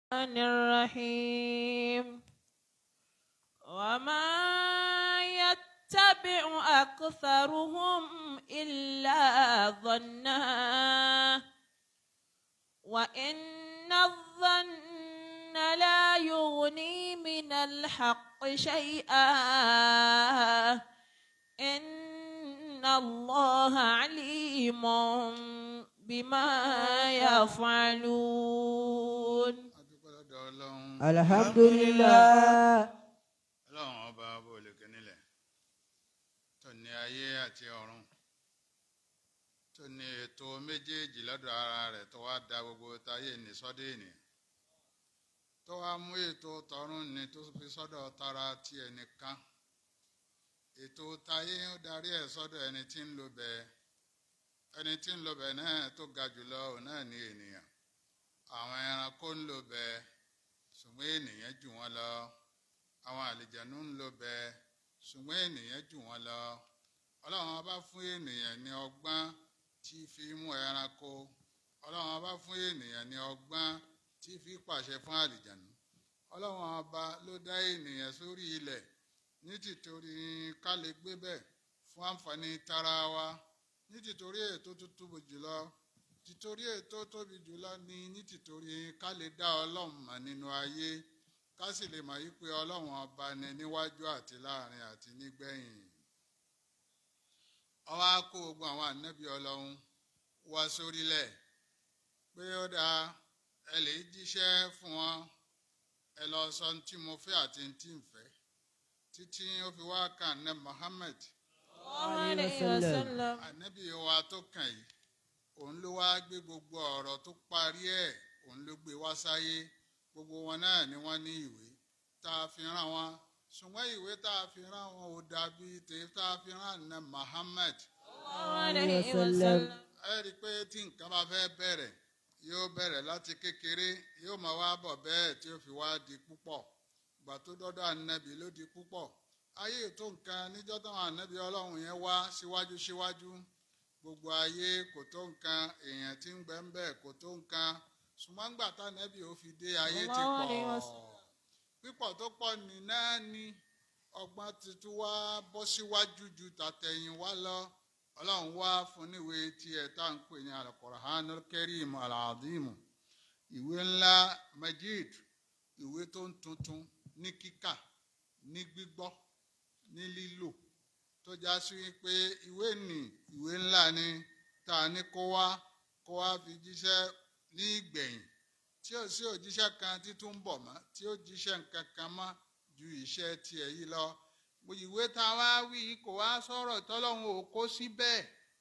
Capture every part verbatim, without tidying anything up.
الرحيم وما يتبع أكثرهم إلا ظنا وإن الظن لا يغني من الحق شيئا إن الله عليم بما يفعلون. الحمد لله. Ọlọ́run ọba olùkẹ́ nílẹ̀ tó ní ayé àti ọ̀run tó ní ètò méjèèjì lọ́dọ̀ ara rẹ̀ tó wá da gbogbo táyé ní sọ́dọ̀ ènìyàn tó wá mú ètò tọ̀run ní tó fi sọ́dọ̀ tara ti ẹnìkan ètò táyé ó darí ẹ̀ sọ́dọ̀ ẹni tí ń lò bẹ́ẹ̀ ẹni tí ń lò bẹ́ẹ̀ náà tó ga jùlọ òun náà ní ènìyàn àwọn ẹranko ń lò bẹ́ẹ̀ ṣùgbọ́n ènìyàn jù wọ́n lọ àwọn àlìjànú ń lò bẹ́ẹ̀ ṣùgbọ́n ènìyàn jù wọ́n lọ ọlọ́run bá fún ènìyàn ní ọgbọ́n tí fi mú ẹranko ọlọ́run bá fún ènìyàn ní ọgbọ́n tí fi pàṣẹ fún àlìjànú ọlọ́run ọba ló dá ènìyàn sórí ilẹ̀ ní tìtorí ká lè gbé bẹ́ẹ̀ fún àǹfààní tara wa ní tìtorí ètò tó tóbi jùlọ tìtorí ètò tóbi jùlọ ní ní tìtorí ká lè dá ọlọ́run mọ̀ nínú ayé ká sì lè mọ̀ yí pé ọlọ́run ọba ni níwájú àti láàrin àti nígbẹ̀yìn. Ó wá kó gbogbo àwọn ànábì ọlọ́run wá sórílẹ̀ pé ó dáa ẹ lè jíṣẹ́ fún wọn ẹ lọ sọ ní tí mo fẹ́ àti ní tí ń fẹ́ títí ó fi wá kàn ní Muhammad ànábì wa tó kàn yìí òun ló wá gbé gbogbo ọ̀rọ̀ tó parí ẹ̀ òun ló gbé wá sáyé gbogbo wọn náà ni wọ́n ní ìwé tá a fi rán wọn ṣùgbọ́n ìwé tá a fi rán wọn ò dàbí tèyí tá a fi rán ní Muhammad. ẹ rí i pé tí nǹkan bá fẹ́ bẹ̀rẹ̀ yóò bẹ̀rẹ̀ láti kékeré yóò máa wá bọ̀ bẹ́ẹ̀ tí ó fi wá di púpọ̀ ìgbà tó dọ́dọ̀ ànábì ló di púpọ̀ ayé ètò nǹkan níjọ́ táwọn ànábì ọlọ́run yẹn wá síwájú síwájú gbogbo ayé kò tó nǹkan èèyàn tí ń gbẹ́ ń bẹ̀ kò tó nǹkan ṣùgbọ́n gbà tá ànábì ó fi dé ayé ti pọ̀ pípọ̀ tó pọ̀ ní náà ni ọgbọ́n tuntun wá bọ́ síwájú ju tàtẹ̀yìn wá lọ ọlọ́run wá fún níwèé tiẹ̀ tá à ń pè ní Al-Qur'anul Karim Al-Azim ìwé ńlá Majid ìwé tó ń tuntun ní kíkà ní gbígbọ́ ní lílò tó já sí pé ìwé ní ìwé ńlá ni tá a ní kó wá kó wá fi jíṣẹ́ ní ìgbẹ̀yìn tí ó sí òjíṣẹ́ kan tí tún ń bọ̀ mọ́ tí ó jíṣẹ́ nǹkan kan mọ́ ju iṣẹ́ tiẹ̀ yìí lọ ìwé tá a wá wí kò wá sọ̀rọ̀ tọ́lọ́run ò kó síbẹ̀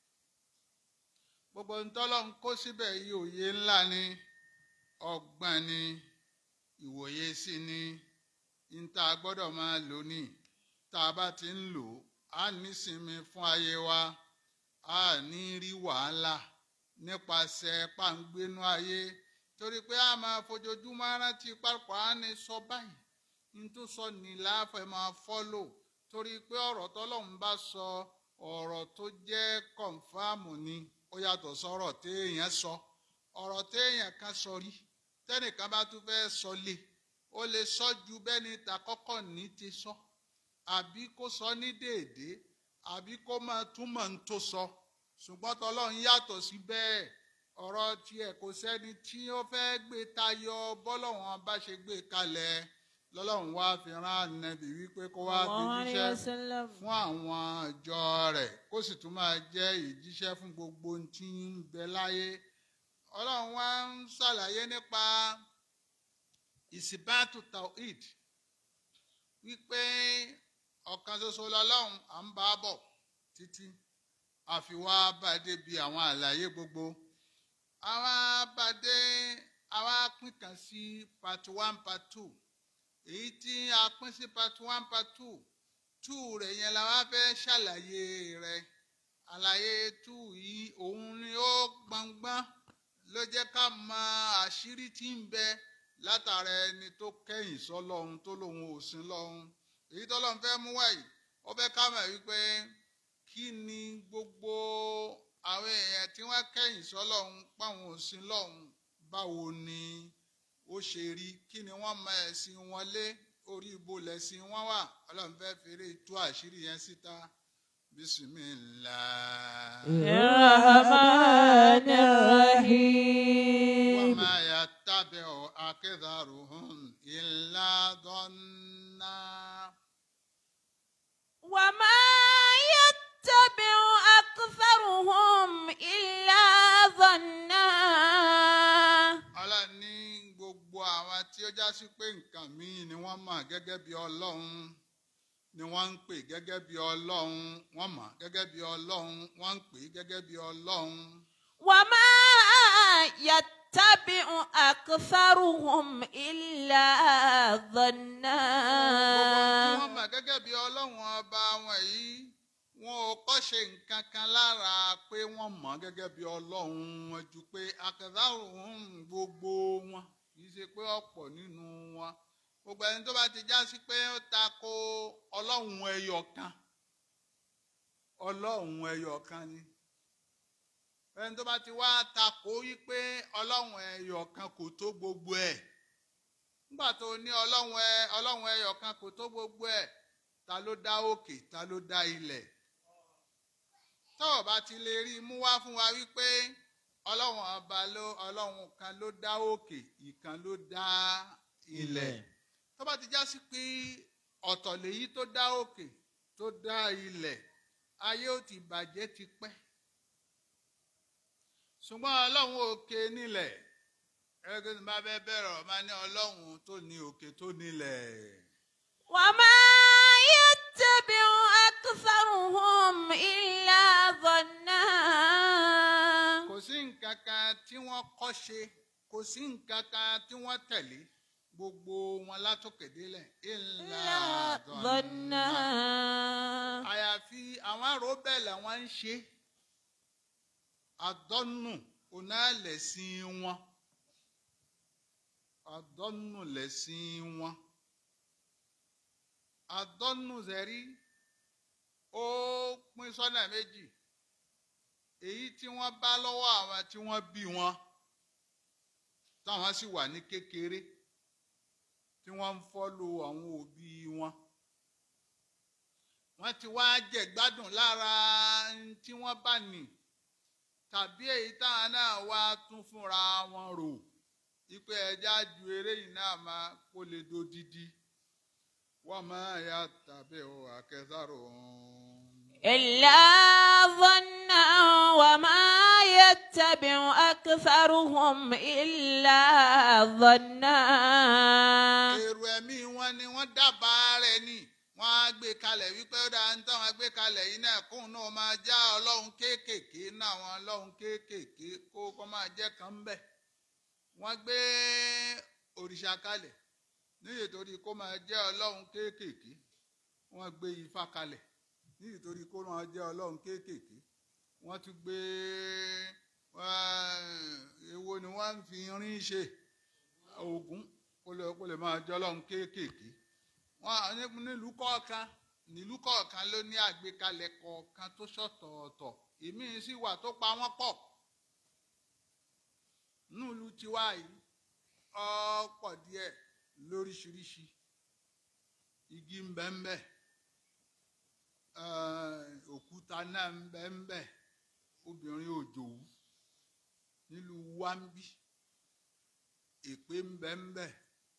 gbogbo tọ́lọ́run kó síbẹ̀ yìí òye ńlá ni ọgbọ́n ni ìwòye sí ni níta gbọ́dọ̀ máa lò ní tá a bá ti ń lò á nísinmi fún ayé wa á ní rí wàhálà nípasẹ̀ pàǹgbénú ayé torí pé a máa fojoojúmọ́ rántí pápá ní sọ báyìí ní tó sọ ní láàfẹ́ máa fọ́lò torí pé ọ̀rọ̀ tọ́lọ́run bá sọ ọ̀rọ̀ tó jẹ́ kọ̀ǹfàmù ni ó yàtọ̀ sọ̀rọ̀ téèyàn sọ ọ̀rọ̀ téèyàn kan sọ rí tẹ́nìkan bá tún fẹ́ sọ lé ó lè sọ ju bẹ́ni ta kọ́kọ́ ní ti sọ àbí kó sọ ní déédéé àbí kó máa túmọ̀ ń tó sọ ṣùgbọ́n tọ́lọ́run yàtọ̀ sí bẹ́ẹ̀ ọ̀rọ̀ tiẹ̀ kò sẹ́ni tí ó fẹ́ gbé tayọ bọ́lọ́run bá ṣe gbé kalẹ̀ lọ́lọ́run wá fi rán ànábì wípé kó wá fi jíṣẹ́ fún àwọn ìjọ rẹ̀ kó sì tún máa jẹ́ ìjíṣẹ́ fún gbogbo tí ń bẹ láyé ọlọ́run wá ń ṣàlàyé nípa ìsìbátù tawhid wípé ọ̀kan ṣoṣo lọ́lọ́run à ń bá bọ̀ títí àfi wá bá débi àwọn àlàyé gbogbo àwa bá dé àwa pín kan sí part one part two èyí tí a pín sí part one part two two rẹ̀ yẹn la wá fẹ́ ṣàlàyé rẹ̀ àlàyé two yìí òun ni ó gbọ̀ngbọ́n ló jẹ́ ká mọ àṣírí tí ń bẹ látara ẹni tó kẹ́yìn sọ́lọ́run tó lòun ò sìn lọ́run èyí tọ́lọ́run fẹ́ mú wáyìí ó fẹ́ ká mọ̀ wípé kí ni gbogbo àwọn èèyàn tí wọ́n kẹ́yìn sọ́lọ́run páwọn ò sìn lọ́run báwo ni ó ṣe rí, kí ni wọ́n mọ ẹ̀sìn wọn lé, orí ibo lẹ̀sìn wọn wà. Ọlọ́run fẹ́ fèrè tú àṣírí yẹn síta. Bismillah. Rahmanir Rahim. Wa ma yattabi'u aktharuhum illa dhanna. Wa ma yattabi'u aktharuhum illa dhanna. Ọlọ́run ní gbogbo àwọn tí ó já sí pé nǹkan míì ni wọ́n mọ̀ gẹ́gẹ́ bí Ọlọ́run ni wọ́n ń pè gẹ́gẹ́ bí Ọlọ́run, wọ́n mọ̀ gẹ́gẹ́ bí Ọlọ́run, wọ́n ń pè gẹ́gẹ́ bí Ọlọ́run. Wa ma yattabi'u aktharuhum illa dhanna. Gbogbo tí wọ́n mọ̀ gẹ́gẹ́ bí Ọlọ́run ọba wọn yìí, wọn ò kọ́ṣe nǹkan kan lára pé wọ́n mọ̀ gẹ́gẹ́ bí Ọlọ́run wọn ju pé aktharuhum gbogbo wọn, kì í ṣe pé ọ̀pọ̀ nínú wọn. Gbogbo ẹni tó bá ti já sí pé ó tako Ọlọ́run ẹyọ kan, Ọlọ́run ẹyọ kan ni. Ẹni tó bá ti wá tako wípé Ọlọ́run ẹyọ kan kò tó gbogbo ẹ̀. Nígbà tó ní Ọlọ́run ẹyọ kan kò tó gbogbo ẹ̀, ta ló dá òkè, ta ló dá ilẹ̀? Tọ́ọ̀ bá ti lè rí mú wá fún wa wípé Ọlọ́run ọba ló Ọlọ́run kan ló dá òkè, ìkan ló dá ilẹ̀. Tó bá ti já sí pé ọ̀tọ̀ lèyí tó dá òkè tó dá ilẹ̀, ayé ò ti bàjẹ́ ti pẹ́. Ṣùgbọ́n Ọlọ́run òkè nílẹ̀, ẹgbẹ́ tí máa bẹ́ẹ̀ bẹ̀rẹ̀ ọ̀ máa ní Ọlọ́run tó ní òkè tó nílẹ̀. Wa ma yattabi'u aktharuhum illa dhanna. Kò sí nǹkan kan tí wọ́n kọ́ ṣe, kò sí nǹkan kan tí wọ́n tẹ̀lé, gbogbo wọn látòkè délẹ̀. Illa dhanna. Àyàfi àwọn àrò bẹ́ẹ̀ làwọn ń ṣe. Àdọ́nù ọ̀nà lẹ̀sìn wọn. Àdọ́nù lẹ̀sìn wọn. Àdọ́nù zẹ̀rí ó pín sọ́nà méjì. Èyí tí wọ́n bá lọ́wọ́ àwọn tí wọ́n bí wọn, táwọn sì wà ní kékeré, tí wọ́n ń fọ́lò àwọn òbí wọn. Wọ́n ti wá jẹ gbádùn lára tí wọ́n bá ní, tàbí èyí táwọn náà wá tún fúnra wọn rò wípé ẹja ju eré yìí náà máa kó lè dodidi. Wa ma yattabi'u aktharuhum illa dhanna wa ma yattabi'u aktharuhum illa dhanna. Èrò ẹ̀mí wọn ni wọ́n dábàá rẹ̀ ni. Wọ́n á gbé kalẹ̀ wípé ó dáa ń tán wọn gbé kalẹ̀ yìí náà kóun náà máa já Ọlọ́run kéékèèké náà, àwọn Ọlọ́run kéékèèké kó kó máa jẹ́ kan ń bẹ̀. Wọ́n gbé òrìṣà kalẹ̀ nítorí kó máa jẹ́ Ọlọ́run kéékèèké. Wọ́n gbé Ifá kalẹ̀ nítorí kó máa jẹ́ Ọlọ́run kéékèèké. Wọ́n tún gbé èwo ni wọ́n ń fi irin ṣe, Ògún kó lè máa jẹ́ Ọlọ́run kéékèèké. Wọ́n nílùú kọ̀ọ̀kan nílùú kọ̀ọ̀kan ló ní àgbékalẹ̀ kọ̀ọ̀kan tó ṣọ̀tọ̀ọ̀tọ̀. Èmi sì wà tó pa wọ́n pọ̀. Nílùú tiwa yìí ọ̀pọ̀ díẹ̀ lóríṣiríṣi. Igi ń bẹ ń bẹ, òkúta náà ń bẹ ń bẹ, obìnrin òjòwú nílùú wámbí, èpè ń bẹ ń bẹ,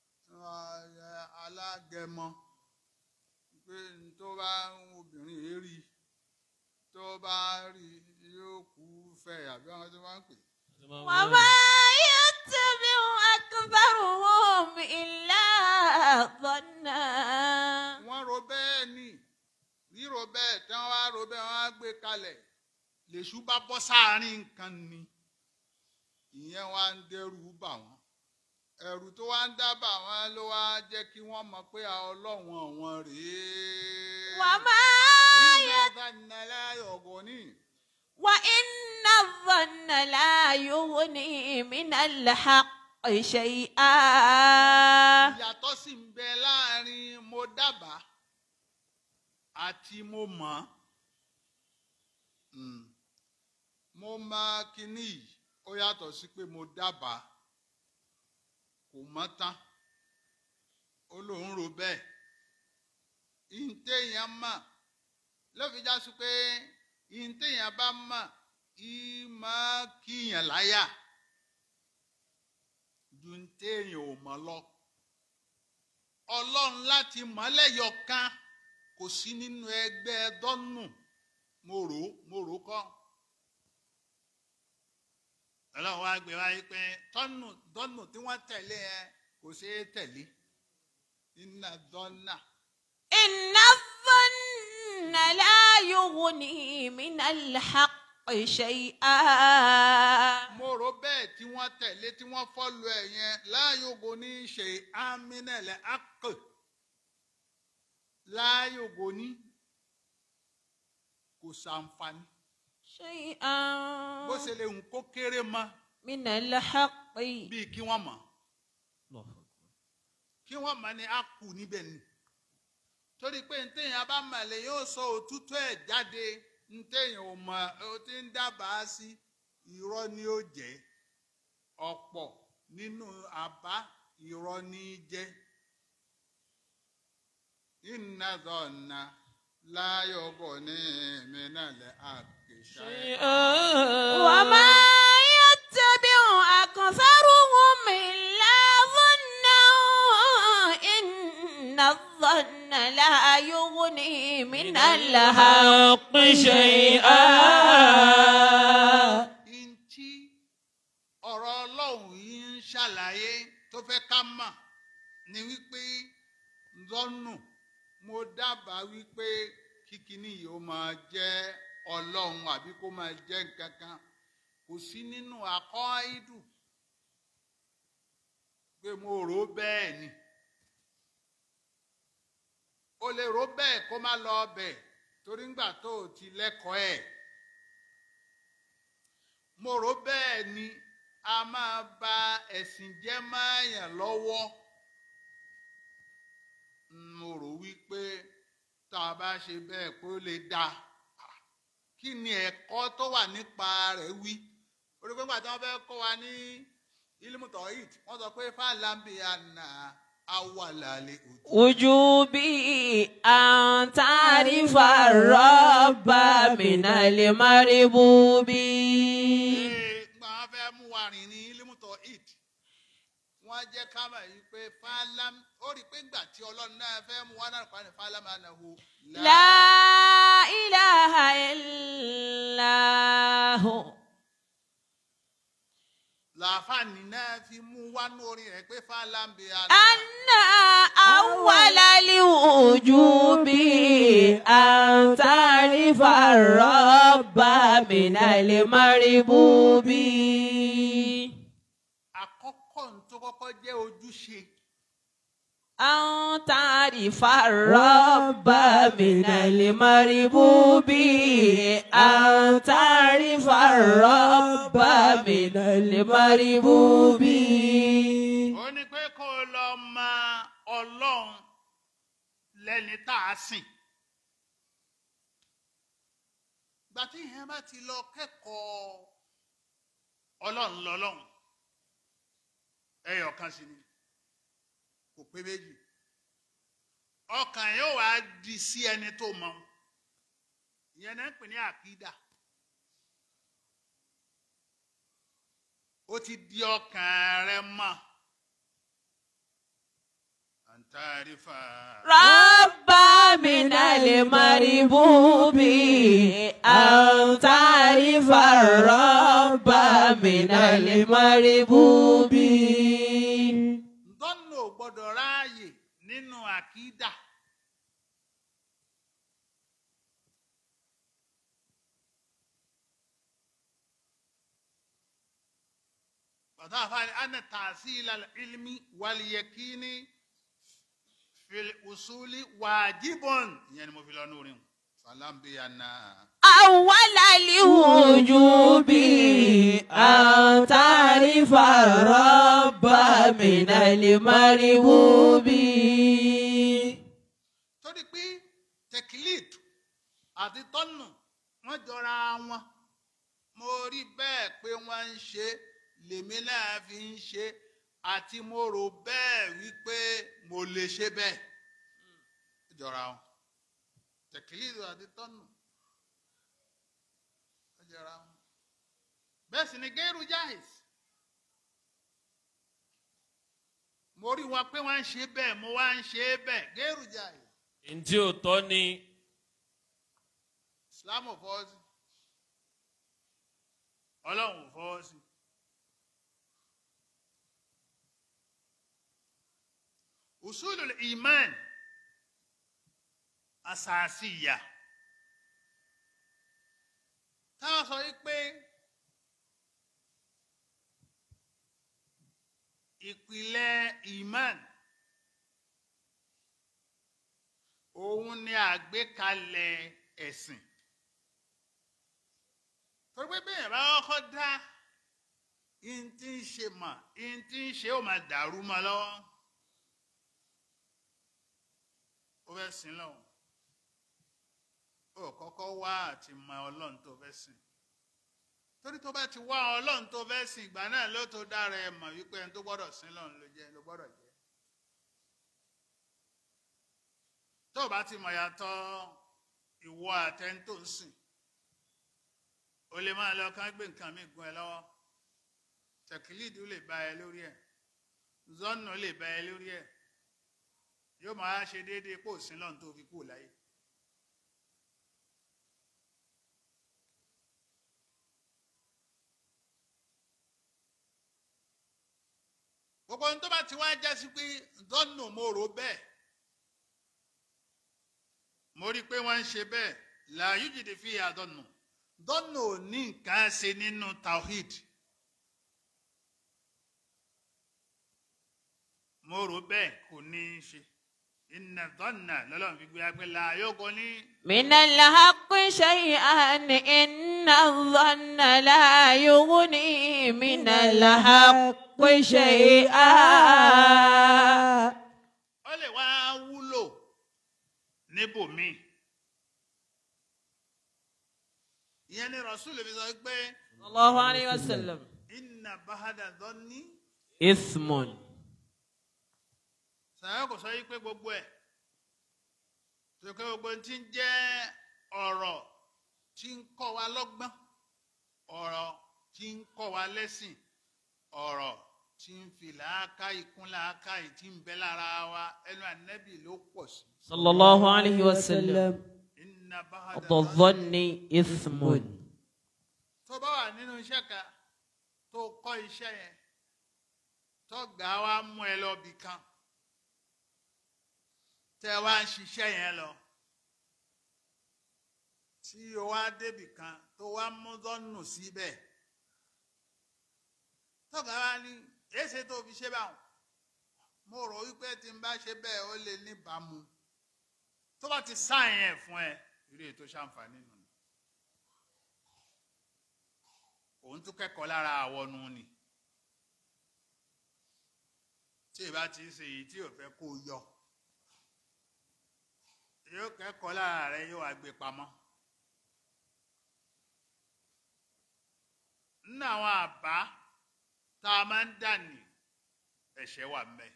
alágẹmọ pé tó bá obìnrin yìí rí tó bá rí yóò kú fẹ́ àbí àwọn tó máa ń pè. Wa ma yattabi'u aktharuhum illa dhanna. Wọ́n ro bẹ́ẹ̀ ni, ríro bẹ́ẹ̀ tí wọ́n wá ro bẹ́ẹ̀ wọ́n á gbé kalẹ̀, lèṣù bá bọ́ sáàárín nǹkan ni, ìyẹn wá ń dẹ́rù bà wọ́n. Ẹ̀rù tó wá ń dábàá wọn ló wá jẹ́ kí wọ́n mọ̀ pé Ọlọ́run àwọn rèé. Wa ma inna la yughni. Wa inna dhanna la yughni minal haqqi shay'a. Ìyàtọ̀ sì ń bẹ láàrin mo dábàá àti mo mọ̀. Mo mọ̀ kíní yìí ó yàtọ̀ sí pé mo dábàá. kò mọ́ tán ó lóun rò bẹ́ẹ̀ ìǹtẹ̀yàn mọ̀ ló fi já sí pé ìǹtẹ̀yàn bá mọ̀ ìmọ̀ kíyàn láyà ju ìǹtẹ̀yàn ò mọ̀ lọ ọlọ́run láti mọ̀ lẹ́yọ̀ kan kò sí nínú ẹgbẹ́ dọ́nù mo rò mo rò kọ́ ọlọ́run wá gbé wáyé pé tọ́nù dọ́nù tí wọ́n tẹ̀lé ẹ kò ṣeé tẹ̀lé iná dọ́nà. Inna dhanna la yughni minal haqqi shay'a. mo rò bẹ́ẹ̀ tí wọ́n tẹ̀lé tí wọ́n fọ́lù ẹ̀ yẹn la yughni shay'an minal haqqi la yughni kò ṣàǹfààní. Shay'an. bó ṣe lè hùn kó kéré mọ́. Minal haqqi. bíi kí wọ́n mọ̀. kí wọ́n mọ̀ ni a kù níbẹ̀ ni. torí pé ntẹ̀yìn abámọ̀lẹ̀ yóò sọ òtútù ẹ̀ jáde ntẹ̀yìn ò mọ̀ ó ti ń dábàá sí irọ́ ni ó jẹ́ ọ̀pọ̀ nínú àbá irọ́ ní í jẹ́. Inna dhanna la yughni minal haqqi shay'an. Wa ma yattabi'u aktharuhum illa dhannan. Inna dhanna la yughni minal haqqi shay'an. Ntí ọ̀rọ̀ Ọlọ́run yìí ń ṣàlàyé tó fẹ́ ká mọ̀ ni wípé zọ́nù mo dábàá wípé kíkiní yìí ó máa jẹ́ Ọlọ́run àbí kó máa jẹ́ nǹkan kan kò sí nínú àkọ́ìdù pé mo rò bẹ́ẹ̀ ni o lè rò bẹ́ẹ̀ kó má lọ ọbẹ̀ torí ńgbà tó o ti lẹ́kọ̀ọ́ ẹ̀ mo rò bẹ́ẹ̀ ni a máa ba ẹ̀sìn jẹ́ máyàn lọ́wọ́ mo rò wípé tá a bá ṣe bẹ́ẹ̀ kó lè dáa kí ni ẹ̀kọ́ tó wà nípa rẹ̀ wí orí pé pàtó wọn fẹ́ kọ́ wa ní ilmu tawhid wọ́n sọ pé fàlàmbì àná awàlàlẹ̀ Wujubi an ta'rifa rabba minal maribubi. Gbà wọn fẹ́ mú wa rìn ní ilmu tawhid wọ́n jẹ́ ká mọ̀ yìí pé fàlàm ó rí pé gbà tí Ọlọ́run náà fẹ́ mú wa náà kọ́ ni fàlàm ànáhu. La ilaha illahu. Làfààní náà fi mú wá ní orin rẹ̀ pé fàlàmbì àná. Anna awwalal wujubi an ta'rifa rabba minal maribubi. Àkọ́kọ́ tó kọ́kọ́ jẹ́ ojúṣe. An ta'rifa rabba minal maribubi. An ta'rifa rabba minal maribubi. Ó ní pé kó o lọ mọ Ọlọ́run lẹ́ni tá a sìn. Ìgbà tí ìyẹn bá ti lọ kẹ́kọ̀ọ́ Ọlọ́run lọ́lọ́run ẹyọ kan sí ni kò pé méjì ọkàn yóò wá di sí ẹni tó mọ̀ ìyẹn náà ń pè ní àkídà ó ti di ọkàn rẹ mọ́ àǹtàrífà. Rabba minal maribubi an ta'rifa rabba minal maribubi. Ndọ́nà ò gbọ́dọ̀ ráàyè nínú àkídà. Bàtà àfáàní anna ta'sil al-ilmi wal-yakini fil usuli wajibun. Ìyẹn ni mo fi lọ ní orin. Fàlàmbíyànà. Awwalal wujubi an ta'rifa rabba minal maribubi. Torí pé tẹ̀kílìt àti tọ́nù wọ́n jọra wọn. Mo rí bẹ́ẹ̀ pé wọ́n ń ṣe lèmi náà fi ń ṣe àti mo rò bẹ́ẹ̀ wípé mo lè ṣe bẹ́ẹ̀ jọra wọn tẹ̀kílìdù àti tọ́nù jọra wọn bẹ́ẹ̀ sì ni gẹ́rù jáìs mo rí wọn pé wọ́n ń ṣe bẹ́ẹ̀ mo wá ń ṣe bẹ́ẹ̀ gẹ́rù jáìs. ntí ò tọ́ ni. Islam ò fọwọ́ sí Ọlọ́run ò fọwọ́ sí. usulul iman asasiya táwọn sọ wípé ìpìlẹ̀ iman òun ni àgbékalẹ̀ ẹ̀sìn torí pé bẹ́ẹ̀ bá kọ́kọ́ dá in tí ń ṣe mà in tí ń ṣe ó máa dàrú mọ́ lọ́wọ́ ó fẹ́ sìn lọ́wọ́ ó kọ́kọ́ wá àti mọ ọlọ́run tó fẹ́ sìn torí tó bá ti wá ọlọ́run tó fẹ́ sìn ìgbà náà ló tó dára ẹ mọ̀ wípé ẹni tó gbọ́dọ̀ sìn lọ́run ló jẹ́ ló gbọ́dọ̀ jẹ́ tó bá ti mọ̀ yàtọ̀ ìwọ àtẹni tó ń sìn o lè máa lọ kán gbé nǹkan mi gun ẹ lọ́wọ́ tẹ̀kílìdù lè bá ẹ lórí ẹ̀ zọ́nù lè bá ẹ lórí ẹ̀ yóò máa ṣe déédéé pò sí lọ́n tó fi kú láyé. gbogbo ohun tó bá ti wá já sí pé zọ́nù mo rò bẹ́ẹ̀ mo rí i pé wọ́n ń ṣe bẹ́ẹ̀ làyú jìdí fi àdọ́nù dọ́nà ò ní nǹkan ṣe nínú tawhid mo rò bẹ́ẹ̀ kò ní í ṣe inna dọ́nà lọ́lọ́run fi gbé agbẹ́ la yóò ní. minal haqqi shay'an inna dhanna la yughni minal haqqi shay'an. ó lè wá wúlò níbòmíì. ìyẹn ni Rasul fi sọ pé. sallallahu alayhi wa sallam. inna bahada dhanni. ismun. sàyẹ́ kò sọ yí pé gbogbo ẹ̀ tó kẹ́ gbogbo tí ń jẹ́ ọ̀rọ̀ tí ń kọ́ wa lọ́gbọ́n ọ̀rọ̀ tí ń kọ́ wa lẹ́sìn ọ̀rọ̀ tí ń fi làákà ìkún làákà tí ń bẹ lára wa ẹnu ànábì ló pọ̀ sí. sallallahu alayhi wa sallam. inna bahada dhanni ismun. tó bá wà nínú iṣẹ́ kan tó kọ́ iṣẹ́ yẹn tó gà wá mú ẹ lọ bì kan tẹ wá ń ṣiṣẹ́ yẹn lọ tí o wá débì kan tó wá mú dọ́nù síbẹ̀ tó gà wá ní èsè tó fi ṣe báwọn mo rò wípé tí n bá ṣe bẹ́ẹ̀ ó lè níbàámu tó bá ti sáyẹn ẹ̀ fún ẹ irú ètò ṣàǹfààní nù òun tún kẹ́kọ̀ọ́ lára àwọnù ni tí ìbá ti ṣe èyí tí ò fẹ́ kó yọ yóò kẹ́kọ̀ọ́ lára rẹ yóò wá gbé pamọ́ nínú àwọn àbá tá a máa ń dà ní ẹ̀ṣẹ̀ wà ńbẹ̀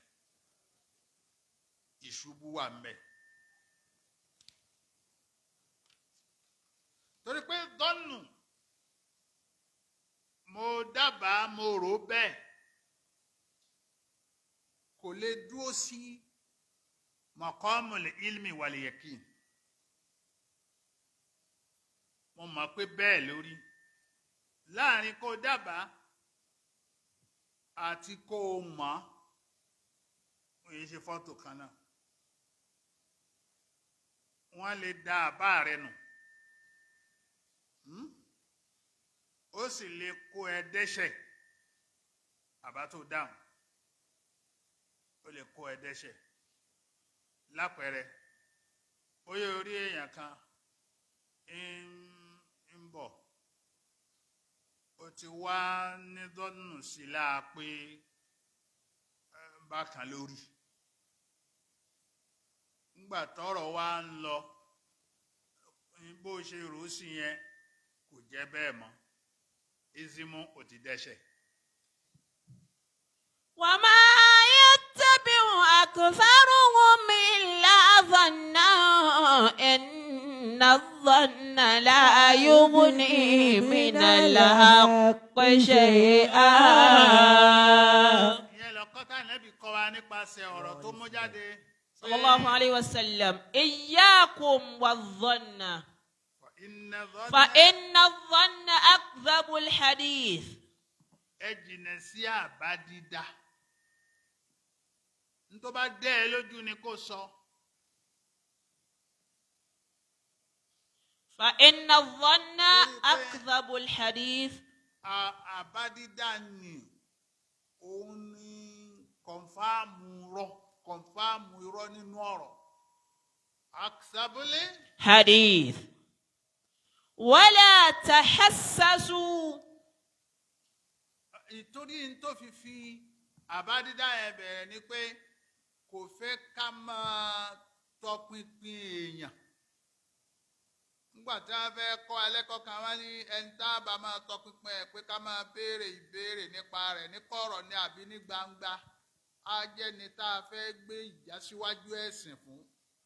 ìṣubú wà ńbẹ̀ torí pé dọ́nù mo dábàá mo rò bẹ́ẹ̀ kò lè dúró sí maqamul ilmi wal yakin mo mọ̀ pé bẹ́ẹ̀ lórí láàrin kó dábàá àti kó o mọ̀ òye ṣe fọ́tò kan náà wọ́n lè da àbá rẹ nù ó sì lè kó ẹ dẹ́ṣẹ̀ àbá tó dáhùn ó lè kó ẹ dẹ́ṣẹ̀ lápẹẹrẹ bóyá orí èèyàn kan ń bọ̀ ó ti wá ní dọ́nù sí láà pé bákan lórí ńgbà tọ́rọ̀ wá ń lọ bó ṣe rò ó sí yẹn kò jẹ́ bẹ́ẹ̀ mọ́ izimu ò ti dẹ́ṣẹ̀ وما يتبع أكثرهم إلا ظنا إن الظن لا يغني من الحق شيئا. صلى الله عليه وسلم إياكم والظن فإن الظن أكذب الحديث. ẹjìnà sí àbá dídá ntọ́ bá dẹ́ ẹ lójú ni kò sọ. فإن الظن أكذب الحديث. àbá dídá ni òun ni kọ̀nfàmù rọ kọ̀nfàmù irọ́ nínú ọ̀rọ̀. أكذب حديث. ولا تحسسوا. ìtorí n tó fi fi àbádídá yẹn bẹ̀rẹ̀ ni pé kò fẹ́ ká máa tọpinpin èèyàn. nígbà tí wọ́n fẹ́ kọ́ alẹ́kọ̀ọ́ kan wá ní ẹni tá a bá máa tọpinpin ẹ̀ pé ká máa béèrè ìbéèrè nípa rẹ̀ ní kọ̀rọ̀ ní àbí ní gbangba á jẹ́ ni tá a fẹ́ gbé ìjásíwájú ẹ̀sìn fún.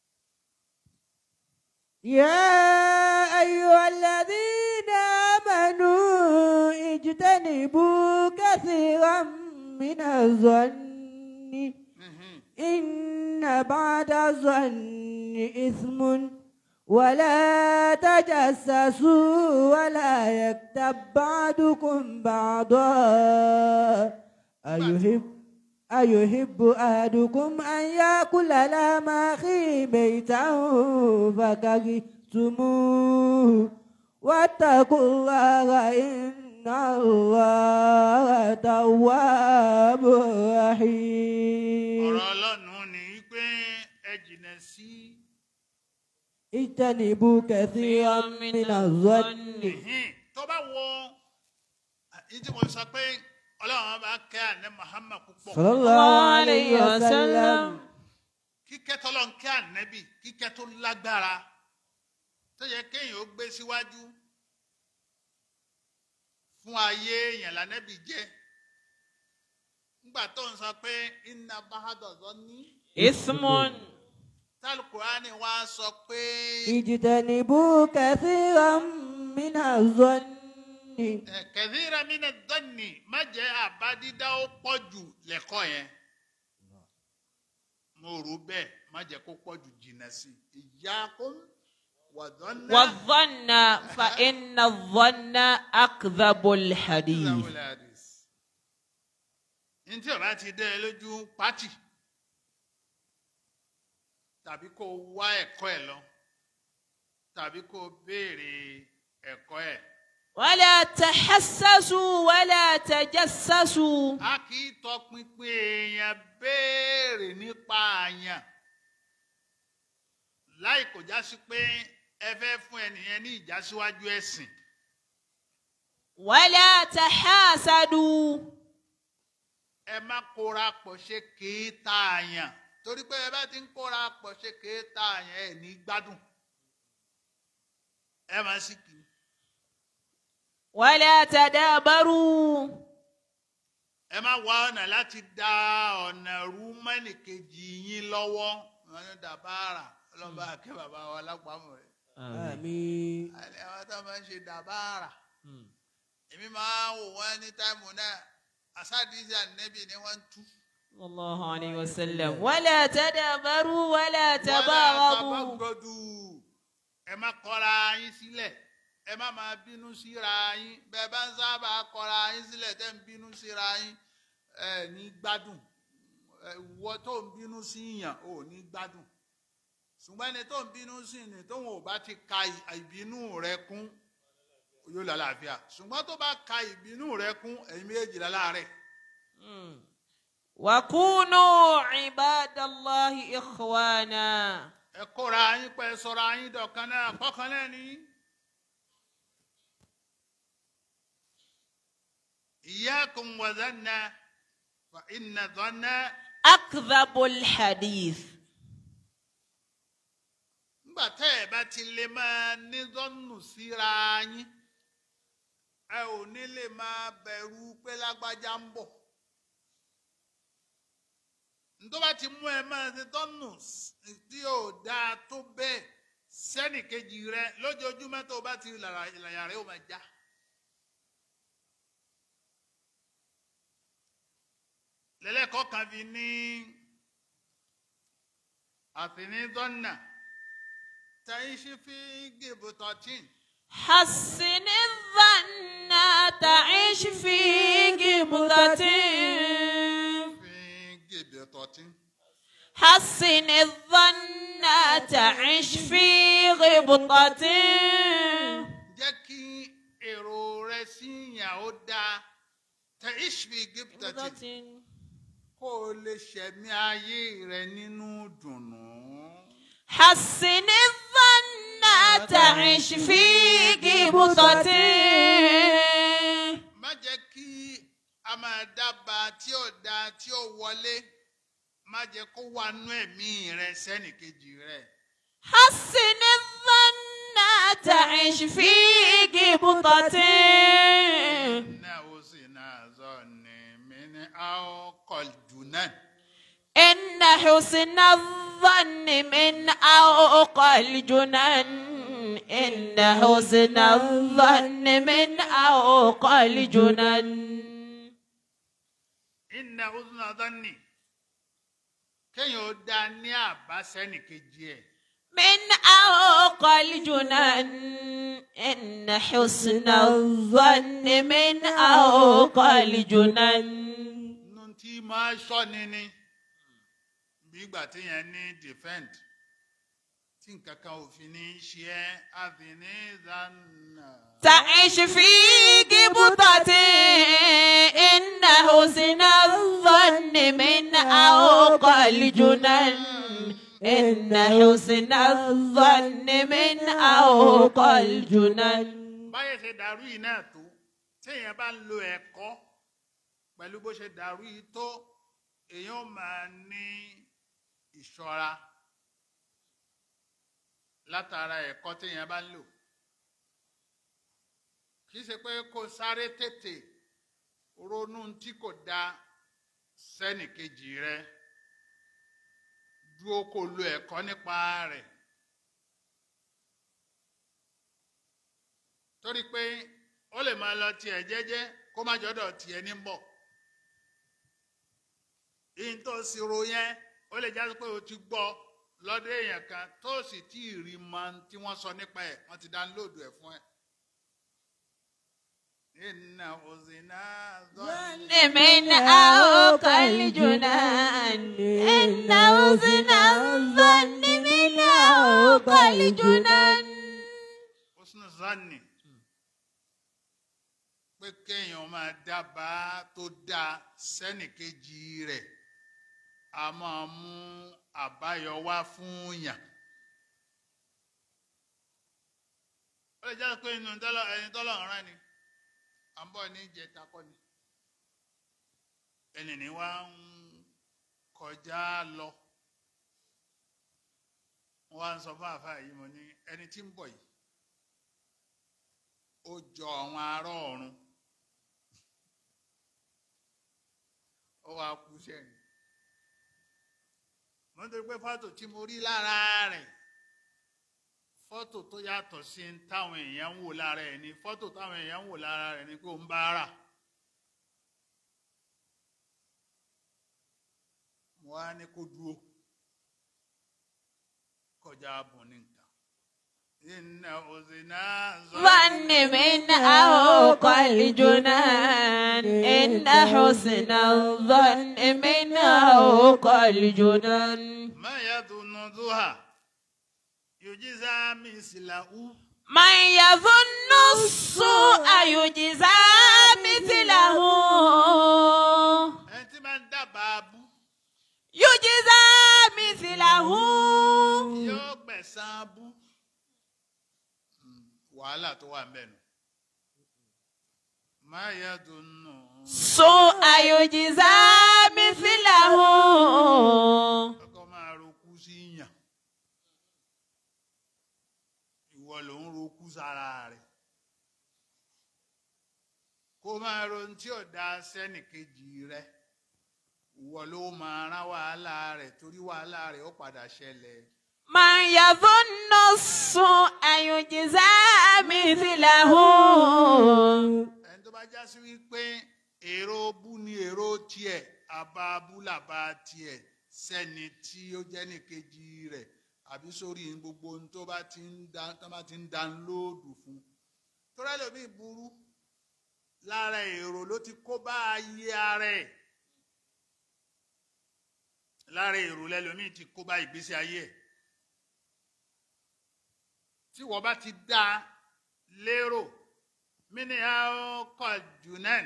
يا أيها الذين آمنوا اجتنبوا كثيرا من الظن إن بعد الظن إثم ولا تجسسوا ولا يغتب بعضكم بعضا أيحب أيحب أحدكم أن يأكل لحم أخيه ميتا فكرهتموه واتقوا الله إن الله تواب رحيم. ọ̀rọ̀ Ọlọ́run ni pé ẹ jìnnà sí. اجتنبوا كثيرا من الظن. tó bá wọ ìdí mo sọ pé Ọlọ́run bá kẹ́ àná Muhammad púpọ̀. sallallahu alayhi wa sallam. kíkẹ́ tọ́lọ́run kẹ́ ànábì kíkẹ́ tó lágbára tó yẹ kéèyàn ó gbé síwájú fún ayé èèyàn lànàbì jẹ́. nígbà tó ń sọ pé inna ba'da zanni ismun. tálùkùránì wá sọ pé. اجتنبوا كثيرا من الظن. kẹ̀síra mina dọ́nì má jẹ́ àbádídá ó pọ̀ jù lẹ́kọ̀ọ́ yẹn. mo rò bẹ́ẹ̀ má jẹ́ kó pọ̀ jù jìnnà sí i. iyyakum wadhanna. wadhanna fa inna dhanna akdhabul hadith. ní tí o bá ti dẹ́ ẹ lójú pátì tàbí kó wá ẹ̀kọ́ ẹ̀ lọ tàbí kó béèrè ẹ̀kọ́ ẹ̀. ولا تحسسوا ولا تجسسوا. a kì í tọpinpin èèyàn béèrè nípa àyàn láì kò já sí pé ẹ fẹ́ fún ẹnìyẹn ní ìjásíwájú ẹ̀sìn. ولا تحاسدوا. ẹ má kóra pọ̀ ṣe kéétà àyàn torí pé ẹ bá ti ń kóra pọ̀ ṣe kéétà àyàn ẹ̀ ní gbádùn ẹ má sì kì í. ولا تدابروا. ẹ má wá ọ̀nà láti dá ọ̀nà rú mẹ́nìkejì yín lọ́wọ́ wọn ní dàbáàrà ọlọ́ba àkẹ́ bàbá wa lápamọ́ rẹ̀. àmín. àlẹ́ àwọn tó máa ń ṣe dàbáàrà èmi máa ń wò wọ́n ní táìmù náà àsádìsí ànẹ́bì ni wọ́n ń tú. sallallahu alayhi wa sallam. ولا تدابروا ولا تباغضوا. ẹ má kọra yín sílẹ̀ ẹ má máa bínú síra yín bẹ́ẹ̀ bá ń sábà kọra yín sílẹ̀ tẹ́ ń bínú síra yín ẹ ní gbádùn ìwọ tó ń bínú sí yàn ò ní gbádùn ṣùgbọ́n ẹni tó ń bínú sí ni tóun ò bá ti ka ìbínú rẹ kún yóò lálàáfíà ṣùgbọ́n tó bá ka ìbínú rẹ kún ẹ̀yin méjì láàárẹ̀. وكونوا عباد الله إخوانا. ẹ kóra yín pẹ́ sọ̀rọ̀ yín dọ̀kan náà kọ́kan náà ní. إياكم وظن فإن ظن أكذب الحديث. nígbà tẹ́ ẹ bá ti lè máa ní zọ́nù síra yín ẹ ò ní lè máa bẹ̀rù pé lágbájá ń bọ̀ ntọ́ bá ti mú ẹ máa ṣe tọ́nù tí ò dáa tó bẹ́ẹ̀ sẹ́nì kejì rẹ lójoojúmọ́ tó bá ti làyà rẹ ó máa já. lẹ́lẹ́kọ̀ọ́ kan fi ní àtìní dọ́nà tàìṣí fi gèbò tọ́tìn. حسن الظن تعيش في غبطة fi gèbò tọ́tìn. حسن الظن تعيش في غبطة jẹ́ kí èrò rẹ sí ìyàwó dáa tàìṣí fi gèbò tọ́tìn. kó o lè ṣẹ̀mí ayé rẹ nínú dùnnú. حسن الظن تعيش في غبطة má jẹ́ kí a máa dábàá tí ó dáa tí ó wọlé má jẹ́ kó wà nú ẹ̀mí rẹ sẹ́nìkejì rẹ. حسن الظن تعيش في غبطة إنه سنا ظن من أوقل جنان. إن حسن الظن من أوقى الجنان إن حسن الظن من أوقى الجنان إن حسن ظن kéèyàn ó dá ní àbá sẹ́nìkejì ẹ̀. من أوقى الجنان إن حسن الظن من أوقى الجنان. nínú tí máa ṣọ́ni ni bí ìgbà téèyàn ní defend tí nǹkan kan ò fi ní ṣe ẹ́ àfi ní zanna. تعيش في غبطة إن حسن الظن من أوقى الجنان إن حسن الظن من أوقى الجنان. báyẹ̀ ṣe dàrú yìí náà tó téèyàn bá ń lo ẹ̀kọ́ pẹ̀lú bó ṣe dàrú yìí tó èèyàn máa ní ìṣọ́ra látara ẹ̀kọ́ téèyàn bá ń lò. kì í ṣe pé kó sáré tètè ronú tí kò da sẹ́nìkejì rẹ dúró kó lo ẹ̀kọ́ nípa rẹ̀ torí pé ó lè máa lọ tiẹ̀ jẹ́jẹ́ kó má jọ́dọ̀ tiẹ̀ ní bọ̀ ìyìn tó sì ro yẹn ó lè jásí pé o ti gbọ́ lọ́dọ̀ èèyàn kan tó sì tí ì rí mọ tí wọ́n sọ nípa ẹ̀ wọ́n ti dánlóòdù ẹ̀ fún ẹ. Inna uzina ظن من أوقى الجنان إن حسن الظن من أوقى الجنان. husnu zanni pé kéèyàn máa dábàá tó dáa sẹ́nìkejì rẹ̀ a máa mú àbáyọ wá fún yàn. ó lè jẹ́ pé inú ẹni tọ́lọ̀ ń rán ni à ń bọ̀ ní ìjẹta kọ́ ni ẹni ní wá ń kọjá lọ wọ́n wá ń sọ fún àfáà yìí mo ní ẹni tí ń bọ̀ yìí ó jọ àwọn ará ọ̀run ó wá kú sẹ́yìn mo ń torí pé fọ́tò tí mo rí lára rẹ̀ fọ́tò tó yàtọ̀ sí táwọn èèyàn ń wò lára ẹ̀ ni fọ́tò táwọn èèyàn ń wò lára rẹ̀ ni pé ó ń bá rà. mo wá ní kó dúró kọjá bùn ní nǹkan. Inna uzina ظن من أوقى الجنان إن حسن الظن من أوقى الجنان. ما يظن ذوها يجزى مثله. من يظن السوء يجزى مثله. ẹni tí máa ń dábàá bú يجزى مثله. yóò gbẹ̀san bú. wàhálà tó wà ńbẹ̀ nù. ما يظن السوء يجزى مثله. ọkọ máa rokú sí yàn ìwọ ló ń rokú sára rẹ̀ kó máa ron tí ò dá sẹ́nìkejì rẹ̀ ìwọ ló máa rán wàhálà rẹ̀ torí wàhálà rẹ̀ ó padà ṣẹlẹ̀. من يظن السوء يجزى مثله. ẹni tó bá já sí wípé èrò bú ni èrò tiẹ̀ àbá abúlàbá tiẹ̀ sẹ́ni tí ó jẹ́ nìkejì rẹ̀ àbí sórí gbogbo ohun tó bá ti ń dá tó bá ti ń dánlóòdù fún. torí ẹlòmíì burú lára èrò ló ti kó bá ayé ara ẹ̀. lára èrò lẹ́lòmíì ti kó bá ìgbésí ayé ẹ̀. tí wọ́n bá ti dá lérò mínìyà ọkọ̀ jùnẹ́n.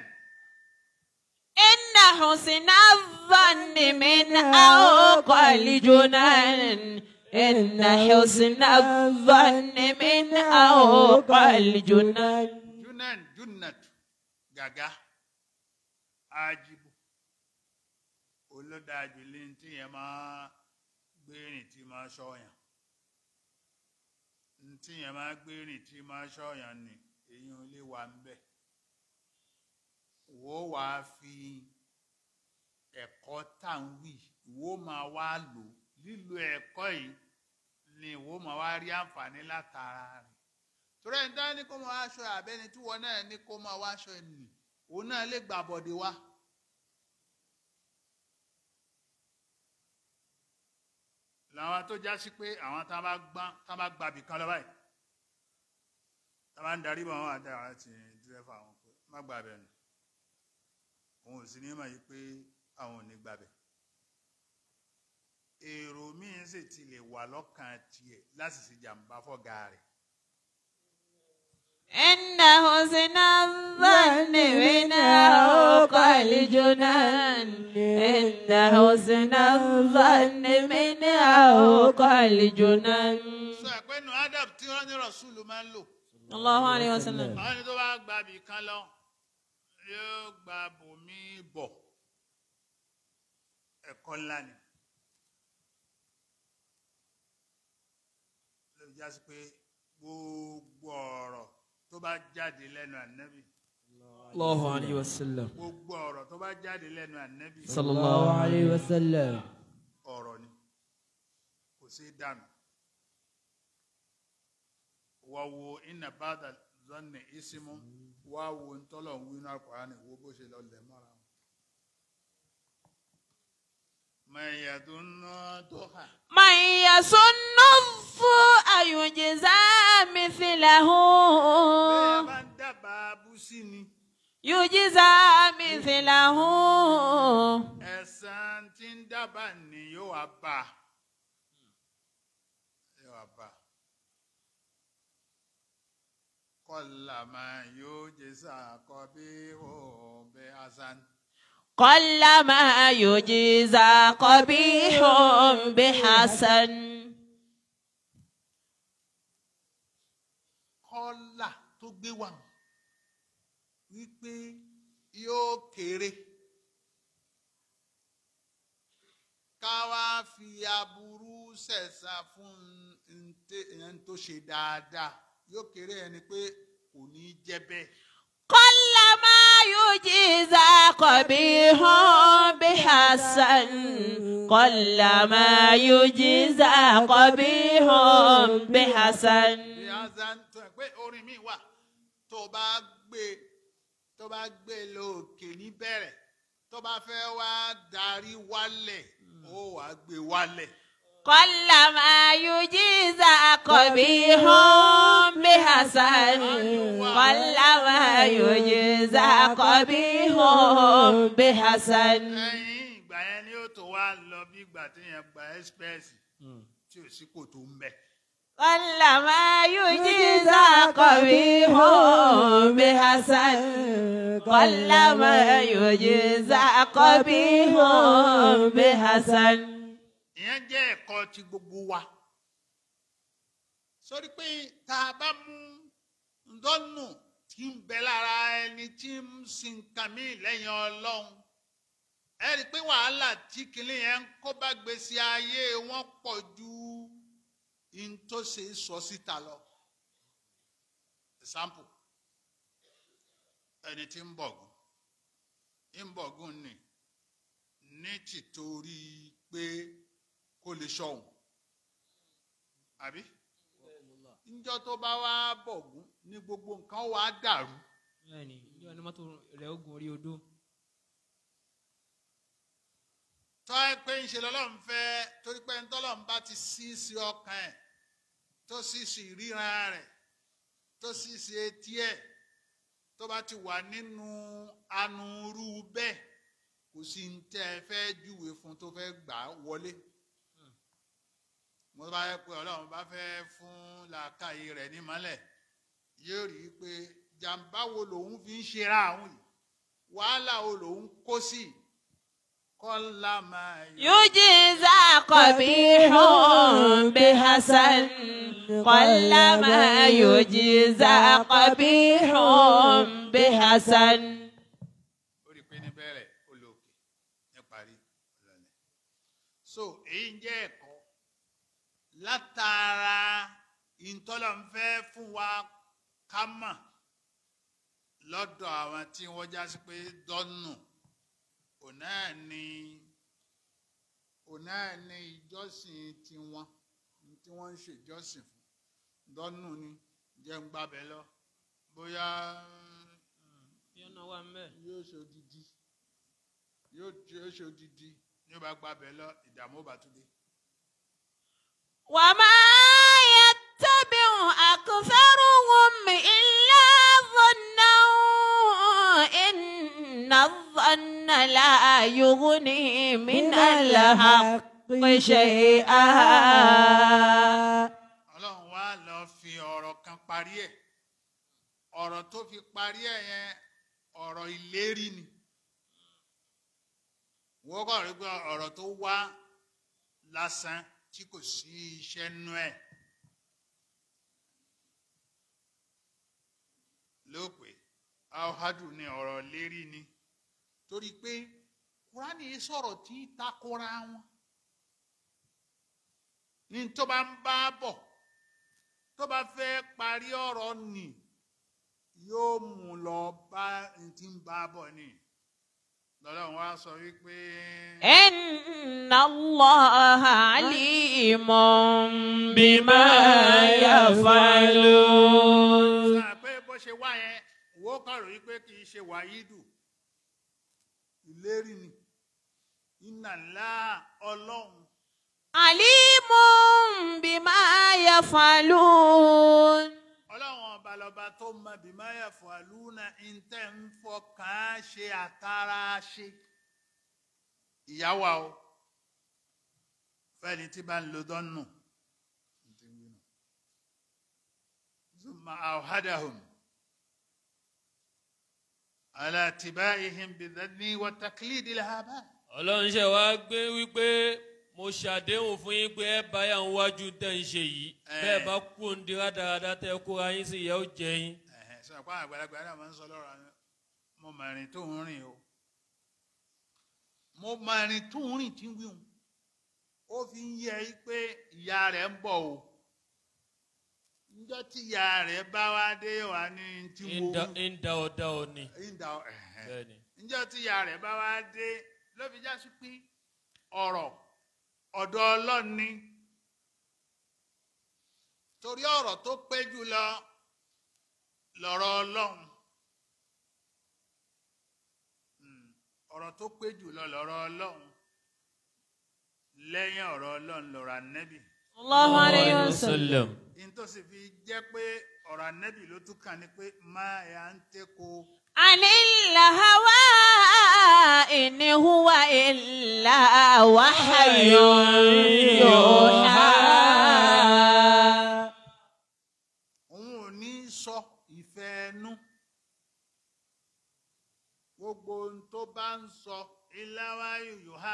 إن حسن الظن من أوقع الجنان. إن حسن الظن من أوقع الجنان. جنان جنة gàgá ajibu olódàájú lẹ́yìn tí yẹn máa gbérìn tí máa ṣọ́yàn tí yẹn máa gbérìn tí máa ṣọ́yàn ni èyí ò lè wà ń bẹ̀. wo wàá fi ẹ̀kọ́ tá ń wí wo máa wá lò lílo ẹ̀kọ́ yìí ni wo máa wá rí àǹfààní látara rẹ̀. torí ẹni tá ní kó máa wá aṣọ àbẹ́ni tí wọn náà ní kó máa wá aṣọ ẹni òun náà lè gbà bọ̀dé wá. làwọn tó já sí pé àwọn tá bá gbá tá bá gbàbì kan lọ báyìí tá bá ń darí bọ̀ wọn àti àwọn àti dírẹ́fà àwọn pé má gbàbẹ̀ nù òun ò sí ní mọ̀ yìí pé àwọn ò ní gbàbẹ̀. èrò míín sì ti lè wà lọ́kàn tiẹ̀ láti ṣe jàǹbá fọ́gà rẹ̀. إن حسن الظن من أوقع الجنان. إن حسن الظن من أوقع الجنان. sọ pé nù adab tí wọ́n ní rọ̀ṣúlù máa ń lò. الله عليه وسلم. àwọn ẹni tó bá gba ibì kan lọ yóò gba bòmí bọ̀ ẹ̀kọ́ ńlá ni. ló já sí pé gbogbo ọ̀rọ̀ tó bá jáde lẹ́nu ànábì. Allahu alayhi wa sallam. gbogbo ọ̀rọ̀ tó bá jáde lẹ́nu ànábì. Sallallahu alayhi wa sallam. ọ̀rọ̀ ni kò sí dànù. wá wo inna ba'da zanni ismu wá wo ntọ́lọ̀ ń wínú Al-Qur'ani wo bó ṣe lọ lẹ̀ mọ́ra wọn. man yadunnu duha. من يظن السوء يجزى مثله. bẹ́ẹ̀ bá ń dábàá bú sí ni. يجزى مثله. ẹ̀san tí ń dábàá ni yóò wá bá yóò wá bá. قلما يجزى قبيح بحسن. قلما يجزى قبيح بحسن. kọ́là tó gbé wà wípé yóò kéré ká wá fi aburú sẹ̀sà fún ẹni tó ṣe dáadáa yóò kéré ẹni pé kò ní jẹ́ bẹ́ẹ̀. قلما يجزى قبيح بحسن. قلما يجزى قبيح بحسن. ìyáàzán tó ẹ pé orin mi wà tó bá gbé tó bá gbé lókè níbẹ̀rẹ̀ tó bá fẹ́ wá darí wálẹ̀ ó wá gbé wálẹ̀. قلما يجزى قبيح بحسن. قلما يجزى قبيح بحسن. ẹ̀yìn ìgbà yẹn ni ó tó wá lọ bí ìgbà tí yẹn gba ẹ́sípẹ́ẹ̀sì tí ò sí kò tó ń bẹ̀. قلما يجزى قبيح بحسن. قلما يجزى قبيح بحسن. ìyẹn jẹ́ ẹ̀kọ́ ti gbogbo wa. sórí pé tá a bá mú ndọ́nù tí ń bẹ lára ẹni tí ń sin nǹkan mí lẹ́yìn Ọlọ́run ẹ rí i pé wàhálà tí kìnìún yẹn ń kó bá gbèsè ayé wọn pọ̀ ju in tó ṣe sọ síta lọ. example ẹni tí ń bọ̀gùn ń bọ̀gùn ni ní tìtorí pé kó lè ṣọ̀hún àbí níjọ́ tó bá wá bọ̀gún ní gbogbo nǹkan wá dàrú. bẹ́ẹ̀ni ní ọ̀nà mọ́tò rẹ̀ ogun orí odó. tọ́ ẹ pé ń ṣe lọ́lọ́run fẹ́ torí pé ń tọ́lọ́run bá ti sí sí ọkàn ẹ̀ tó sì sí ríran rẹ̀ tó sì sí etí ẹ̀ tó bá ti wà nínú anurú bẹ́ẹ̀ kò sí ń tẹ́ ẹ fẹ́ júwe fún tó fẹ́ gbà wọlé. mo bá yẹ pé ọlọ́run bá fẹ́ fún làákàyè rẹ̀ nímọ́lẹ̀ yóò rí i pé jàǹbá wo lòun fi ń ṣera àwọn yìí wàhálà wo lòun kó sí kọ́lá máa yọ. يجزى قبيح بحسن قلما يجزى قبيح بحسن. ó rí i pé níbẹ̀rẹ̀ olóòkè ní parí ọ̀làlẹ̀. so èyí ń jẹ́ ẹ̀kọ́ látara ìtọ́lọ́nfẹ́ fún wa ká mọ̀ lọ́dọ̀ àwọn tí wọ́n já sí pé dọ́nù òun náà ni òun náà ni ìjọsìn tiwọn tí wọ́n ń ṣe ìjọsìn fún dọ́nù ni jẹ́ ń gbàbẹ́ lọ bóyá yóò ṣe odidi yóò ṣe odidi ní ó bá gbàbẹ́ lọ ìdààmú ó bá tún dé. وما يتبع أكثرهم إلا ظنا إن الظن لا يغني من الحق شيئا. ọlọ́run wá lọ fi ọ̀rọ̀ kan parí ẹ̀ ọ̀rọ̀ tó fi parí ẹ̀ yẹn ọ̀rọ̀ ìlérí ni wọ́n kọ́ rí pé ọ̀rọ̀ tó wá lásán tí kò sí iṣẹ́ nú ẹ̀ ló pé alhadu ni ọ̀rọ̀ lérí ni torí pé kúránì sọ̀rọ̀ tí takora wọn ní tó bá ń bá bọ̀ tó bá fẹ́ parí ọ̀rọ̀ nì yóò mú lọ bá ti ń bá bọ̀ ni lọ́lọ́run wá sọ wípé. إن الله عليم بما يفعلون. sọ pé bó ṣe wá yẹn wo kọ̀rọ̀ wípé kì í ṣe wàyídù ìlérí ni iná ńlá ọlọ́run. عليم بما يفعلون. ọlọ́run ọba lọba tó mọ bìmáyà fún àlùna ìtẹ́ ń fọkàn ṣe àtàrà ṣe ìyáwó o fẹ́ni tí bá ń lo dọ́nù zuma awhadahum ala tibaihim bidhanni wa taklidi lahaba. ọlọ́run ṣe wá gbé wípé mo ṣàdéhùn fún yín pé ẹ báyà ń wájú tẹ́ ń ṣe yìí bẹ́ẹ̀ bá kú ń di rádaràda tẹ́ kóra yín sí ìyà ó jẹ yín. sọ pé àwọn àgbàlagbà náà máa ń sọ lọ́rọ̀ mo mọ ìrìn tó ń rìn o mo mọ ìrìn tó ń rìn tí ń wíwùn ó fi ń yẹ pé ìyá rẹ̀ ń bọ̀ o níjọ́ tí ìyá rẹ̀ bá wá dé wà ní tí mo wí. ń da ọ̀dà ọ̀ ni. níjọ́ tí ìyá rẹ̀ bá wá dé ló fi já sí pé ọ̀rọ̀ ọ̀dọ̀ Ọlọ́run ni torí ọ̀rọ̀ tó pé jù lọ lọ̀rọ̀ Ọlọ́run ọ̀rọ̀ tó pé jù lọ lọ̀rọ̀ Ọlọ́run lẹ́yìn ọ̀rọ̀ Ọlọ́run lọ̀rọ̀ Ànábì. Allahu alayhi wa sallam. in tó sì fi jẹ́ pé ọ̀rọ̀ Ànábì ló tún kàn ní pé máa yà ń tẹ́kọ̀ọ́. عن الهوى إن هو إلا وحي يوحى. òun ò ní sọ ìfẹ́ ẹnu gbogbo ohun tó bá ń sọ ìlàwá yòyòhá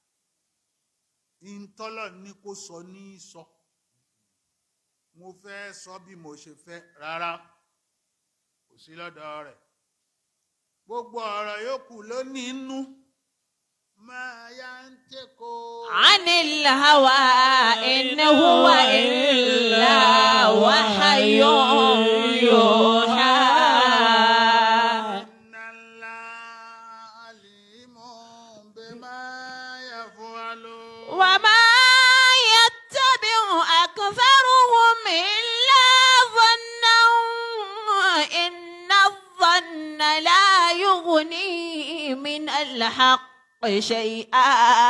ìtọ́lọ̀ ní kó sọ ní sọ mo fẹ́ sọ bí mo ṣe fẹ́ rárá kò sí lọ́dọ̀ rẹ̀. gbogbo ọ̀rọ̀ yòókù ló ní inú máa yá ń tẹ́kọ̀ọ́. عن الهوى إن هو إلا وحي يوحى. إن الله عليم بما الحق شيئا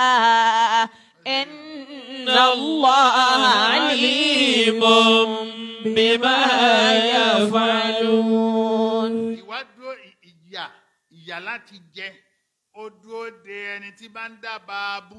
إن الله عليم بما يفعلون. ìwà dúró ìyà ìyà láti jẹ ó dúró de ẹni tí bá ń dábàá bú.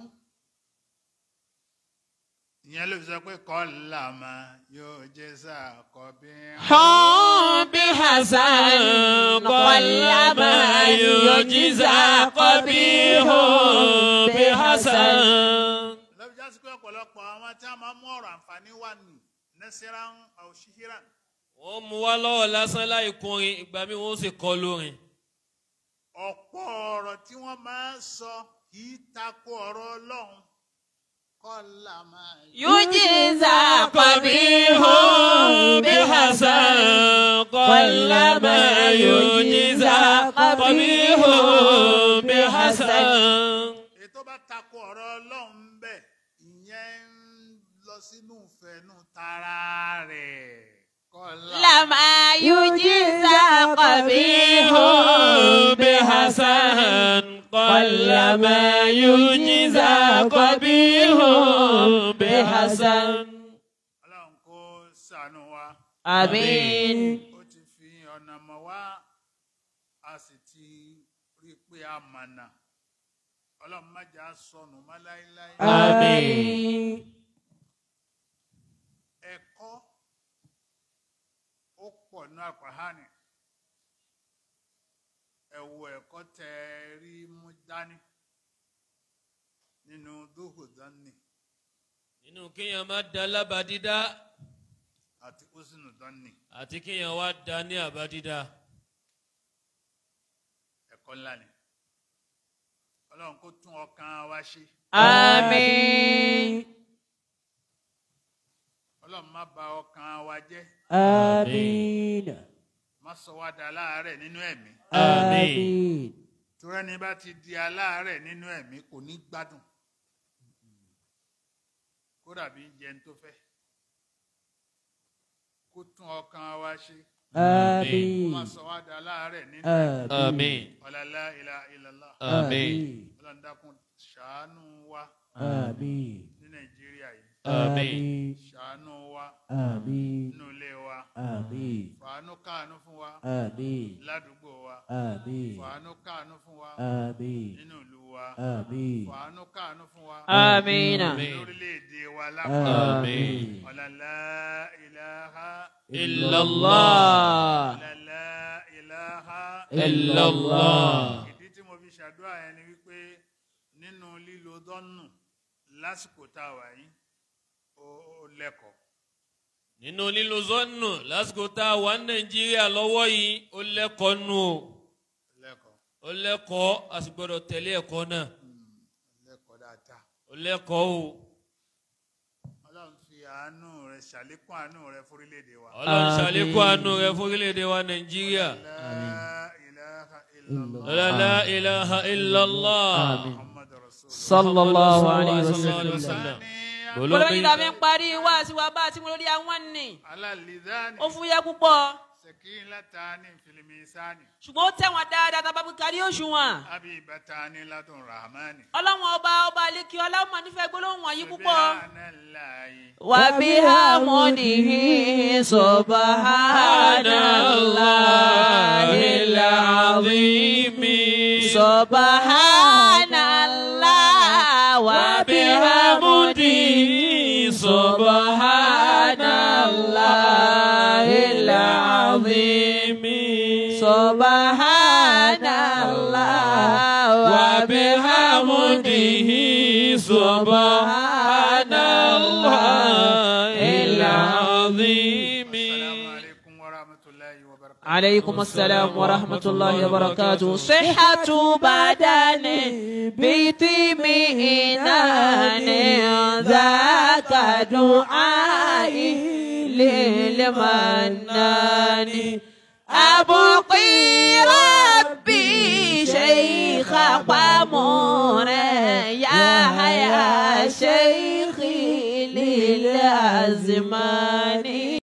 ìyẹn ló fi sọ pé kọ́lá máa yóò jẹ́ sàkọ́bí. حب حسن قلما يجزى قبيح بحسن. lọ́bi jásí pé ọ̀pọ̀lọpọ̀ àwọn tí a máa mú ọ̀rọ̀ àǹfààní wà nù nẹ́sẹ̀rán àwòṣíhìrán. wọ́n mú wá lọ́wọ́ lásán láì kọrin ìgbà mi wọ́n sì kọ lórin. ọ̀pọ̀ ọ̀rọ̀ tí wọ́n máa ń sọ kì í tako ọ̀rọ̀ Ọlọ́run. kọ́lá máa يجزى قبيح بحسن قلما يجزى قبيح بحسن. ètò bá tako ọ̀rọ̀ Ọlọ́run bẹ́ẹ̀ ìyẹn ń lọ sínú ìfẹ́nú tara rẹ̀. لما يجزى قبيح بحسن قلما يجزى قبيح بحسن. Ọlọ́run kó ṣàánú wa. آمين. ó ti fi ọ̀nà mọ̀ wá a sì ti rí i pé a mọ̀nà. Ọlọ́run má jà sọnù mọ́ láéláé. آمين. ẹ̀kọ́ ó pọ̀ ní Al-Qur'ani. ẹ wo ẹ̀kọ́ tẹ rí mú dání nínú Duhu-Dhanni nínú kéèyàn má da lába dídá àti Husnu-Dhanni. àti kéèyàn wá da ní àbá dídá. ẹ̀kọ́ ńlá ni. Ọlọ́run kó tún ọkàn wa ṣe. آمين. Ọlọ́run má bà ọkàn wa jẹ́. آمين. má sọ wá di aláàárẹ̀ nínú ẹ̀mí. آمين. torí ẹni bá ti di aláàárẹ̀ nínú ẹ̀mí kò ní gbádùn. kó dàbí jẹun tó fẹ́. kó tún ọkàn wa ṣe. آمين. má sọ wá di aláàárẹ̀ nínú ẹ̀mí. àmín. Wala la ilaha illallah. àmín. Ọlọ́run dákun ṣàánú wa آمين. ní Nàìjíríà yìí. àmín. ṣàánú wa آمين. nínú ilé wa. آمين. fàánú káànú fún wa آمين. ládùúgbò wa. آمين. fàánú káànú fún wa آمين. nínú ìlú wa. آمين. fàánú káànú fún wa آمين. lórílẹ̀-èdè wa lápapọ̀. آمين. Wala la ilaha illallah. wala la ilaha illallah. ìdí tí mo fi ṣàdúrà yẹn ni wípé nínú lílo dọ́nù lásìkò tá a wà yìí ó lẹ́kọ̀ọ́. nínú lílo zọ́nù lásìkò tá a wà ní Nàìjíríà lọ́wọ́ yìí ó lẹ́kọ̀ọ́ nù o. lẹ́kọ̀ọ́ ó lẹ́kọ̀ọ́ a sì gbọ́dọ̀ tẹ̀lé ẹ̀kọ́ náà. lẹ́kọ̀ọ́ dáadáa. ó lẹ́kọ̀ọ́ o. Ọlọ́run fi àánú rẹ̀ ṣàlékún àánú rẹ̀ fórílẹ̀-èdè wa. Ọlọ́run ṣàlékún àánú rẹ̀ fún orílẹ̀-èdè wa Nàìjíríà. La ilaha illallah. La ilaha illallah. Muhammad Rasulullah. صلى الله عليه Sallallahu alaihi وسلم. wasallam. olórí la fi ń parí wá sí wa bá tí mo lórí àwọn ní Alalizani. ó fúyẹ́ púpọ̀ Sakilatani fil misani. ṣùgbọ́n ó tẹ̀wọ̀n dáadáa tá a bá fi kárí òṣùwọ̀n. Habibatani ladun rahmani. ọlọ́wọ́n ọba ọba àlekí ọlọ́mọ nífẹ̀ẹ́ gbólóhùn wọ̀nyí púpọ̀. Subhanallahi. wà bí hamdihi subhanallahil azim. subhanallah wà bí hamdihi subhanallahil azim. subhanallah wà bí hamdihi subhanallahil azim. Assalamu alaikum wa rahmatullahi wa barakatuh. عليكم السلام ورحمة الله وبركاته. صحة بدن باطمئنان ذاك دعائي للمنان. أبقي ربي شيخ قمر يا يا شيخي للأزمان.